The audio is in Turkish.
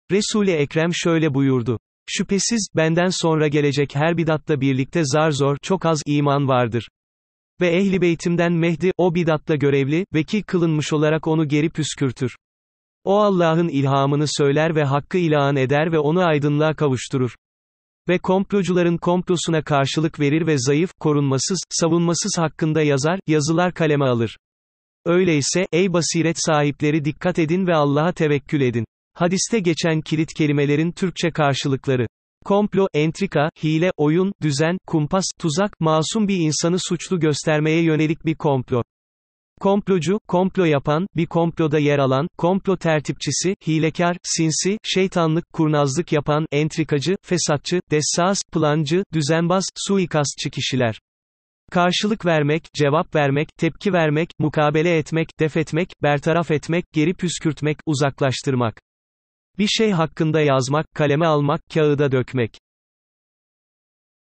Resul-i Ekrem şöyle buyurdu. Şüphesiz, benden sonra gelecek her bidatla birlikte zar zor, çok az iman vardır. Ve Ehl-i Beytimden Mehdi, o bidatla görevli, vekil kılınmış olarak onu geri püskürtür. O Allah'ın ilhamını söyler ve hakkı ilan eder ve onu aydınlığa kavuşturur. Ve komplocuların komplosuna karşılık verir ve zayıf, korunmasız, savunmasız hakkında yazar, yazılar kaleme alır. Öyleyse, ey basiret sahipleri dikkat edin ve Allah'a tevekkül edin. Hadiste geçen kilit kelimelerin Türkçe karşılıkları. Komplo, entrika, hile, oyun, düzen, kumpas, tuzak, masum bir insanı suçlu göstermeye yönelik bir komplo. Komplocu, komplo yapan, bir komploda yer alan, komplo tertipçisi, hilekar, sinsi, şeytanlık, kurnazlık yapan, entrikacı, fesatçı, dessas, plancı, düzenbaz, suikastçı kişiler. Karşılık vermek, cevap vermek, tepki vermek, mukabele etmek, def etmek, bertaraf etmek, geri püskürtmek, uzaklaştırmak. Bir şey hakkında yazmak, kaleme almak, kağıda dökmek.